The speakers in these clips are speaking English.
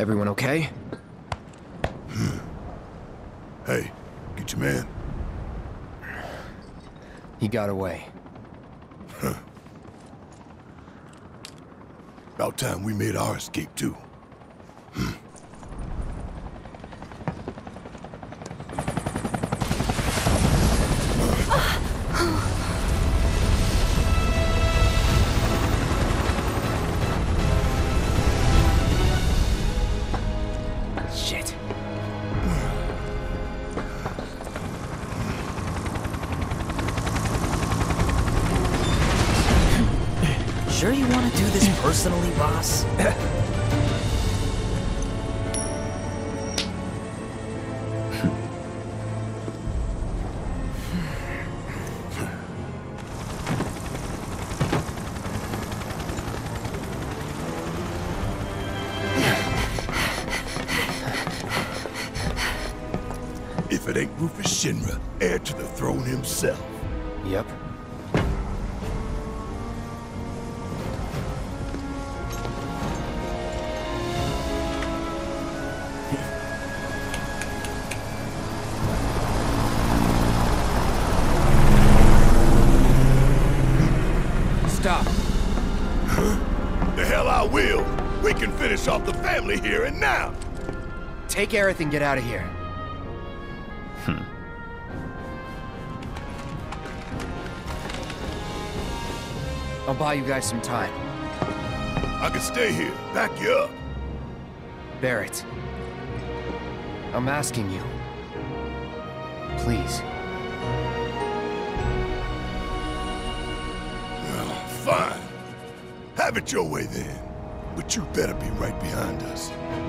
Everyone okay? Hey, get your man. He got away. About time we made our escape, too. Shit. Sure you want to do this personally, boss? If it ain't Rufus Shinra, heir to the throne himself. Yep. Stop. The hell I will. We can finish off the family here and now. Take Aerith and get out of here. I'll buy you guys some time. I can stay here, back you up. Barrett. I'm asking you. Please. Well, fine. Have it your way then. But you better be right behind us.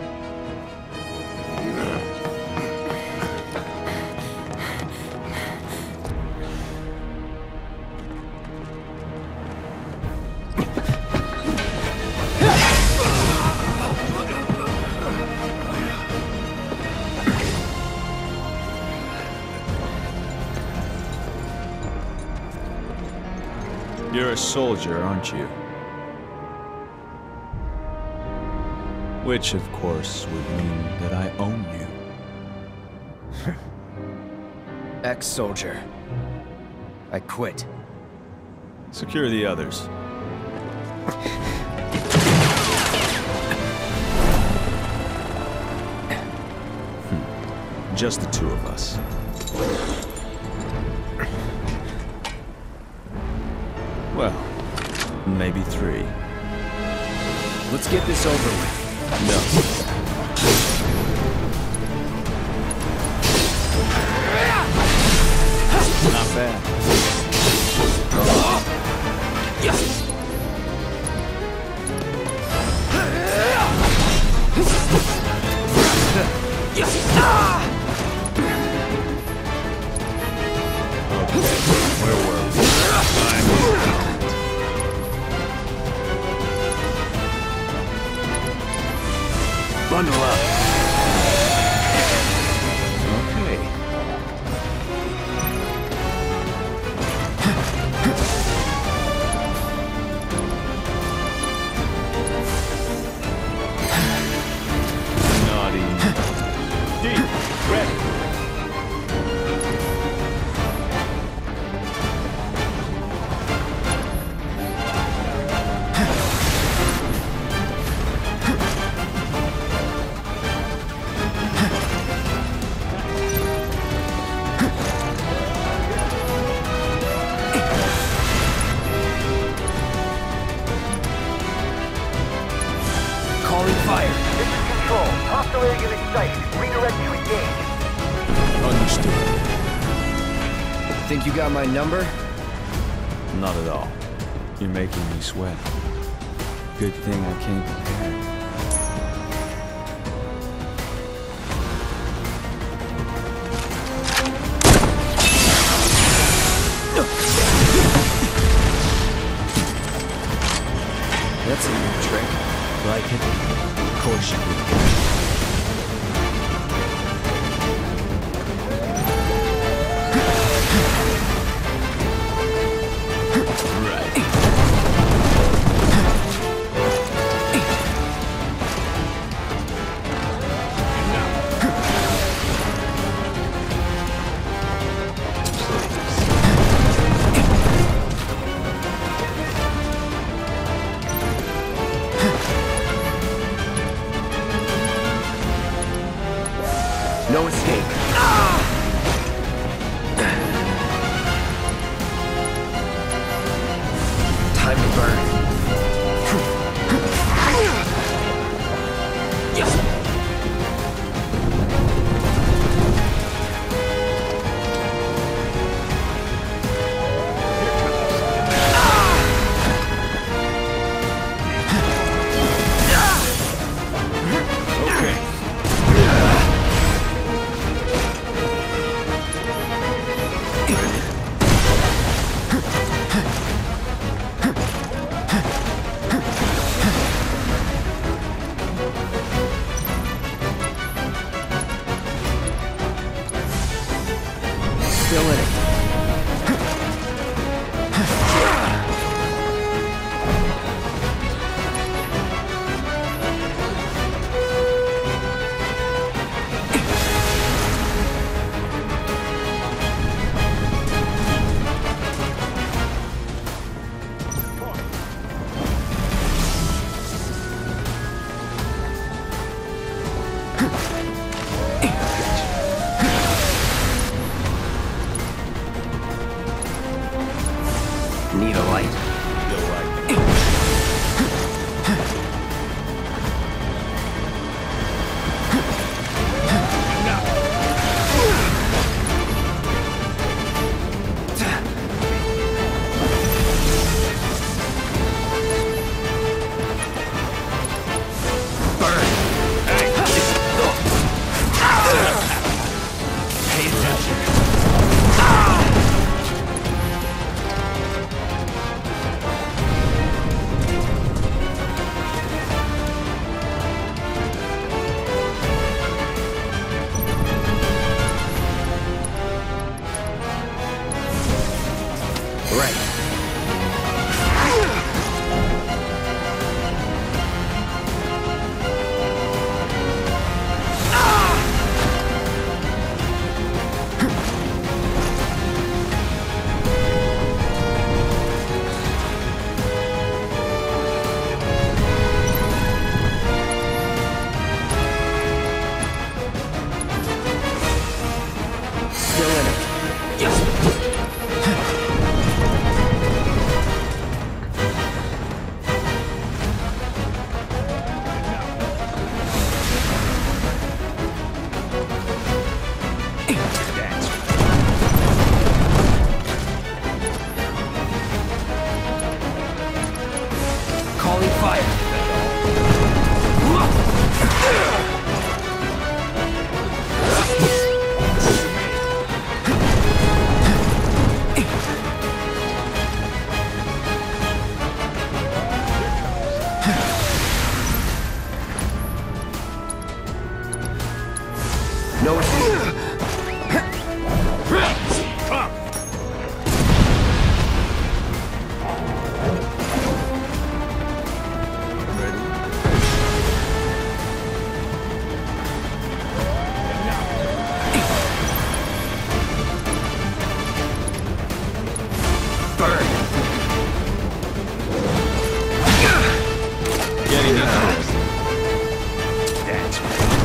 You're a soldier, aren't you? Which, of course, would mean that I own you. Ex-soldier. I quit. Secure the others. Just the two of us. Well, maybe three. Let's get this over with. No. Not bad. Okay, where were we? Bundle up. Okay. Naughty. Deep. Ready. Calling fire. This is Control. Hostile air unit sighted. Redirect to engage. Understood. Think you got my number? Not at all. You're making me sweat. Good thing I came prepared. That's a new trick. Like it? Of course you do. Right. No escape. Time to burn. Still in it. Need a light. Burn. Pay attention. Right. Still in it. Calling fire. No escape. Burn. Getting it. That's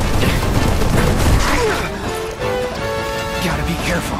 gotta be careful.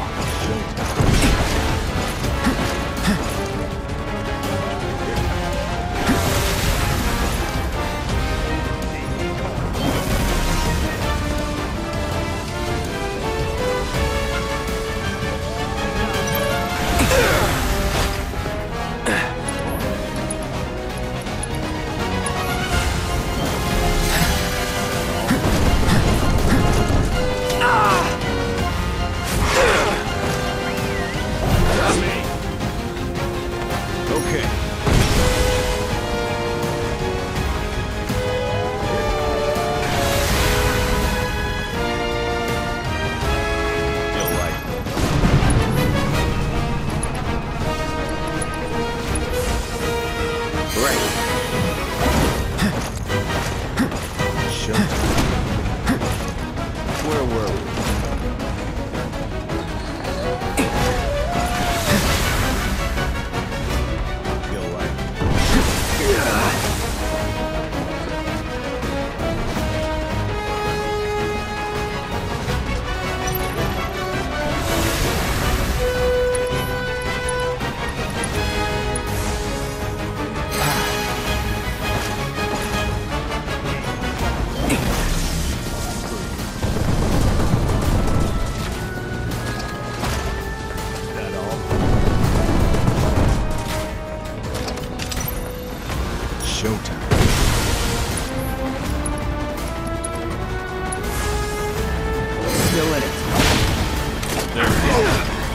Still in it. There we go.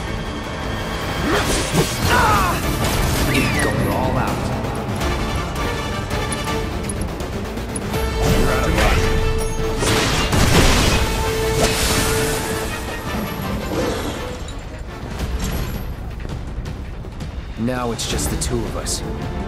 Going all out. You're out of luck. Now it's just the two of us.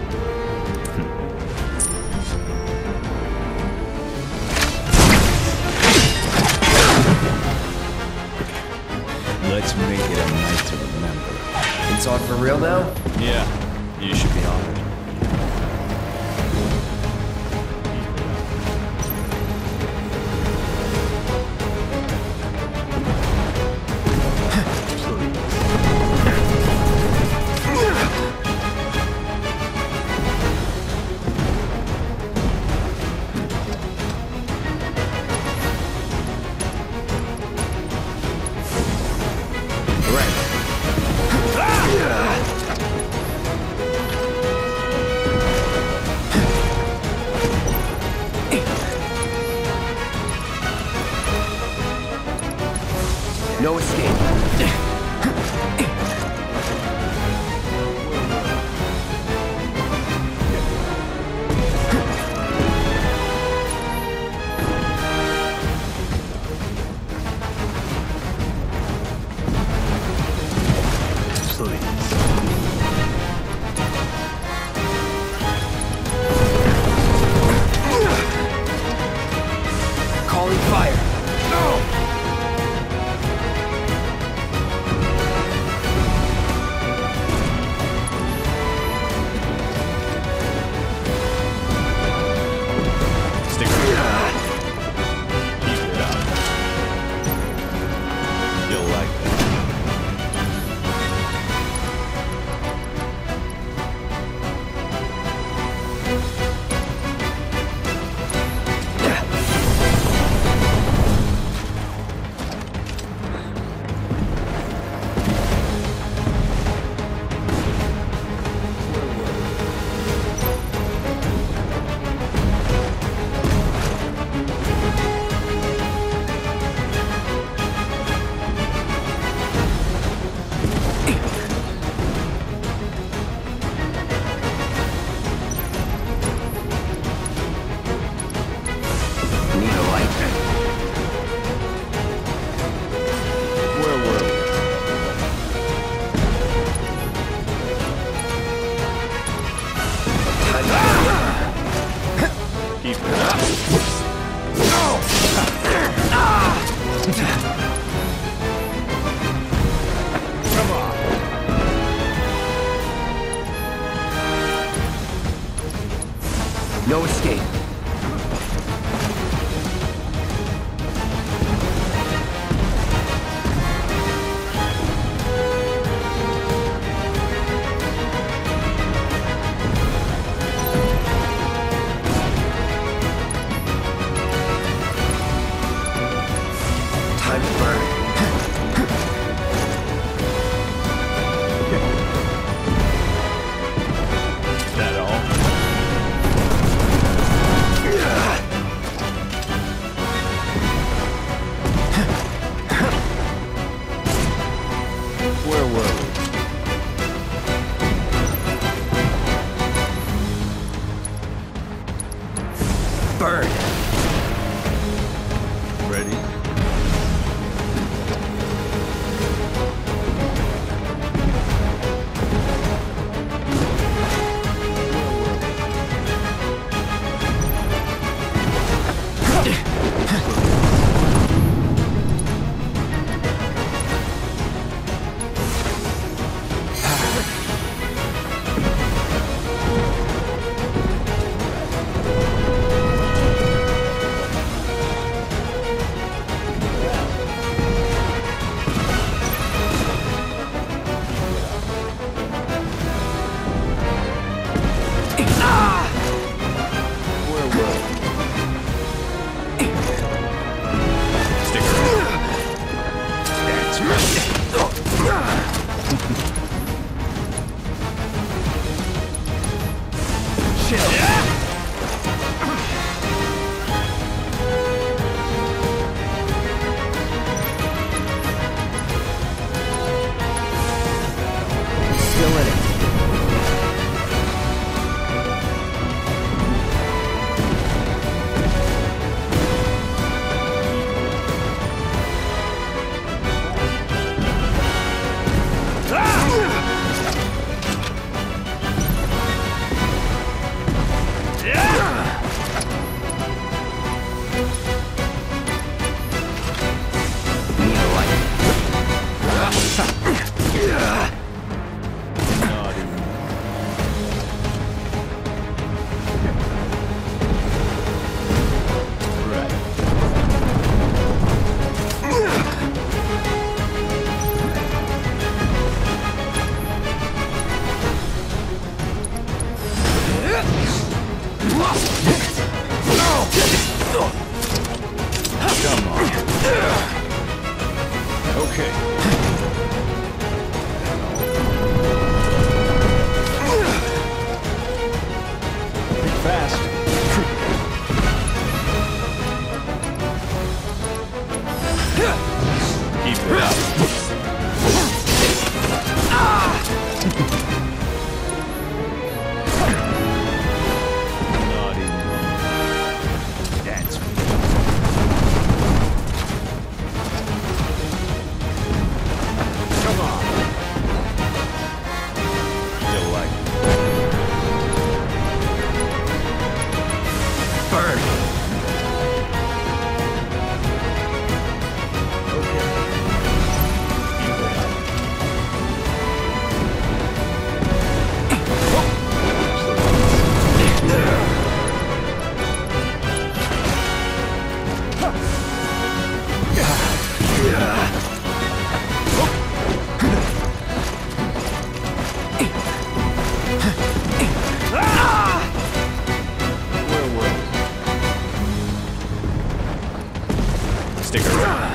Let's make it a night to remember. It's on for real now? Yeah, you should be honored. No escape. Calling fire. Stick around. Keep it up. You'll like that. Need a light? Where were we? Keep it up. Come on. No escape. Time Naughty. Right. Come on. Okay. Think fast. Keep it up. Naughty. That's come on. You'll like it. Burn. Where were we? Stick around.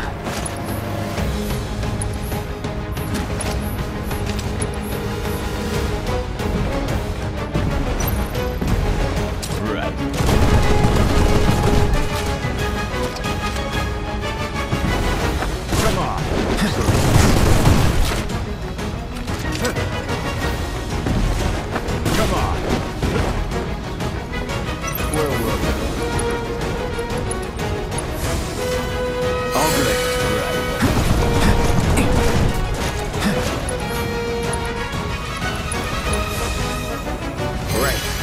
Right. Come on. Come on. Where were we? All good. Right.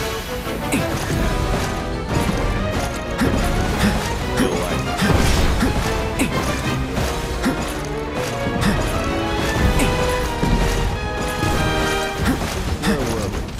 You'll like it. Where were we?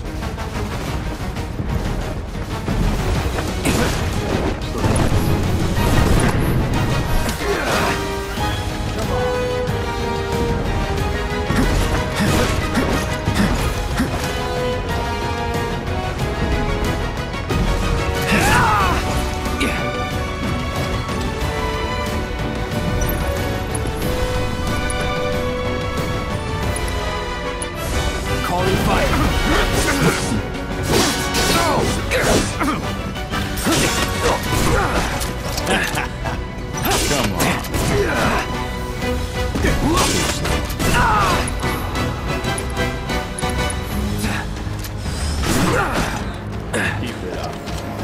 Calling fire. Come on. Keep it up.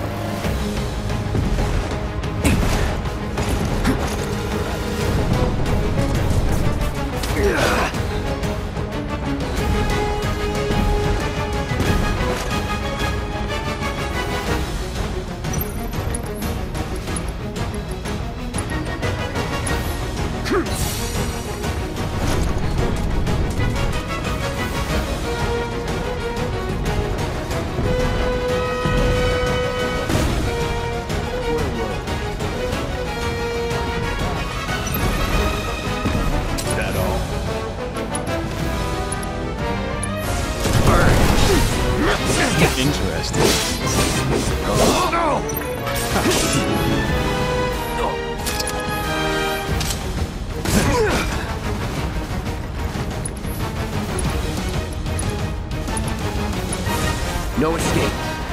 That all? Interesting. No escape.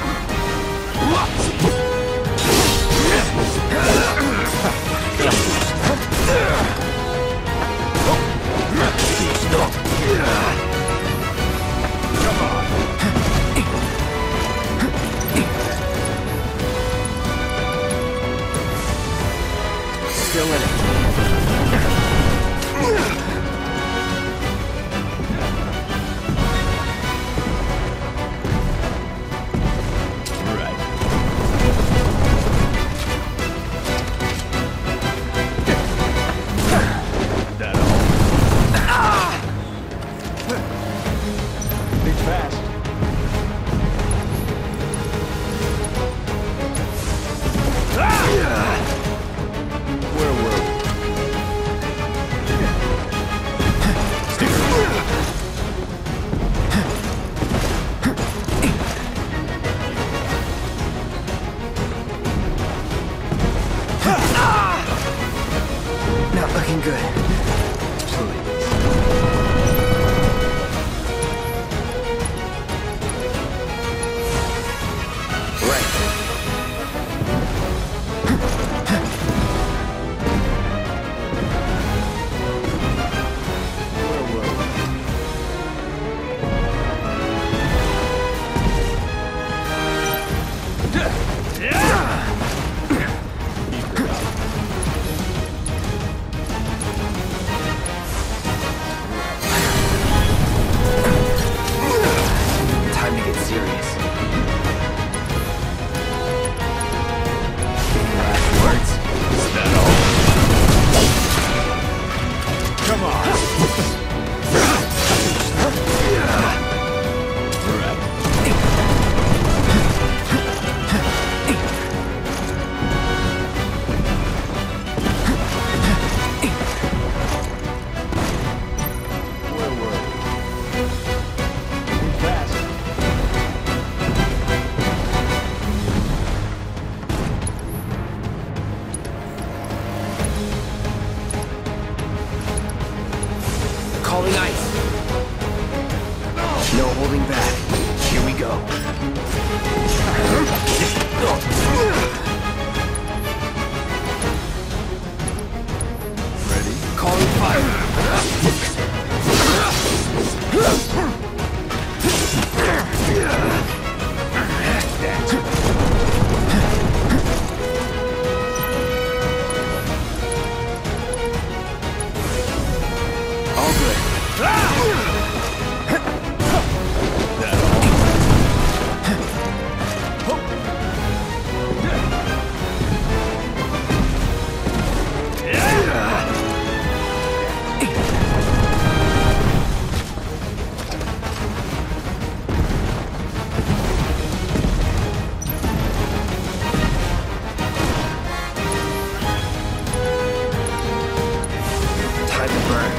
Still in it. Right. That all? looking good. Time to get serious. Any last words? Is that all? Come on. Calling ice. No holding back. Here we go. Ready? Calling fire. All good. Time to burn.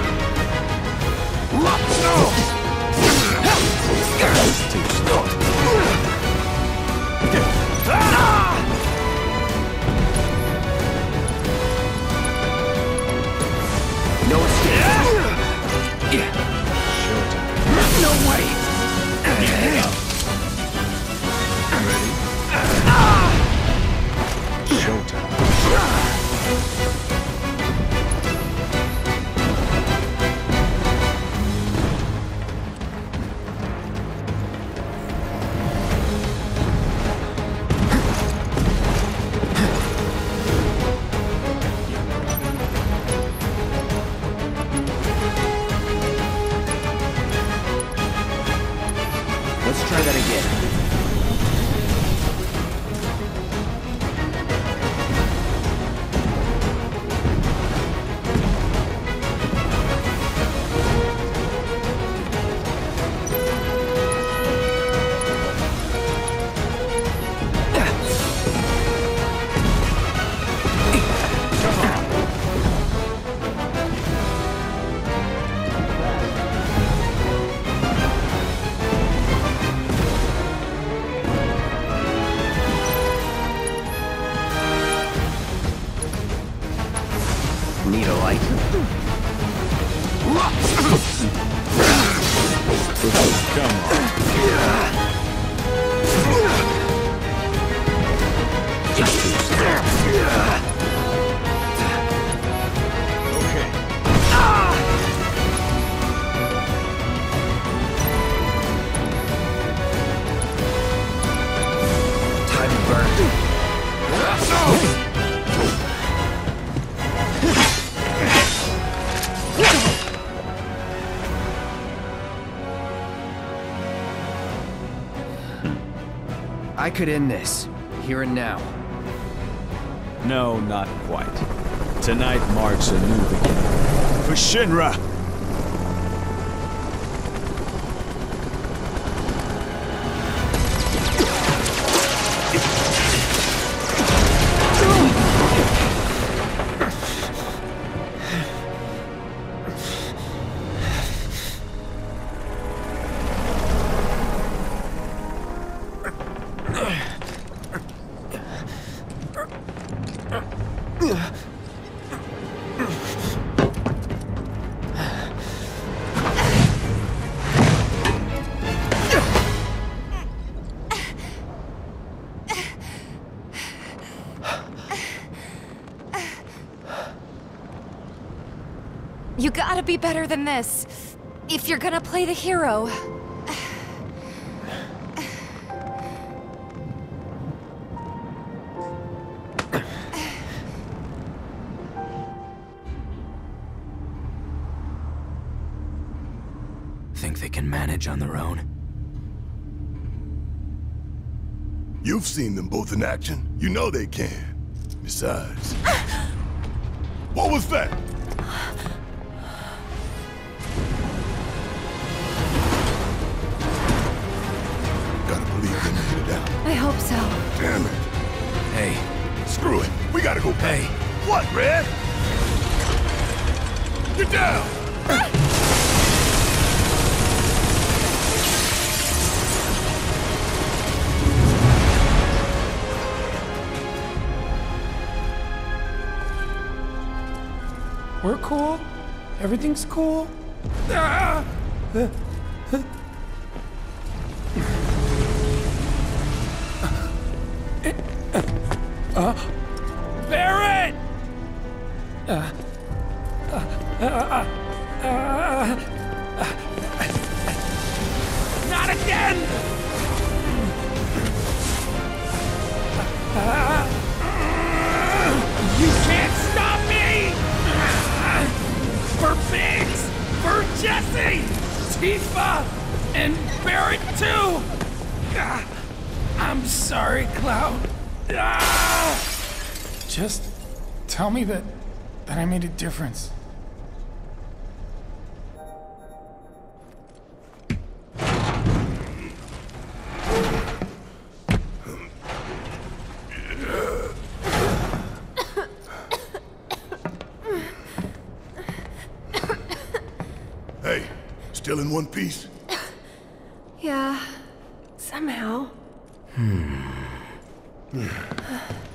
No escape. No way. Let's try that again. Need a light? Come on. Time to burn. I could end this, here and now. No, not quite. Tonight marks a new beginning. For Shinra! You gotta be better than this. If you're gonna play the hero. Think they can manage on their own? You've seen them both in action. You know they can. Besides... What was that? Gotta believe they made it out. I hope so. Damn it. Hey. Screw it. We gotta go back. Hey. What, Red? Get down! We're cool. Everything's cool. Ah! Barret! Not again! You can't stop me! For Biggs! For Jesse! Tifa! And Barret too! I'm sorry, Cloud. Just tell me that I made a difference. Hey, still in one piece? Yeah, somehow.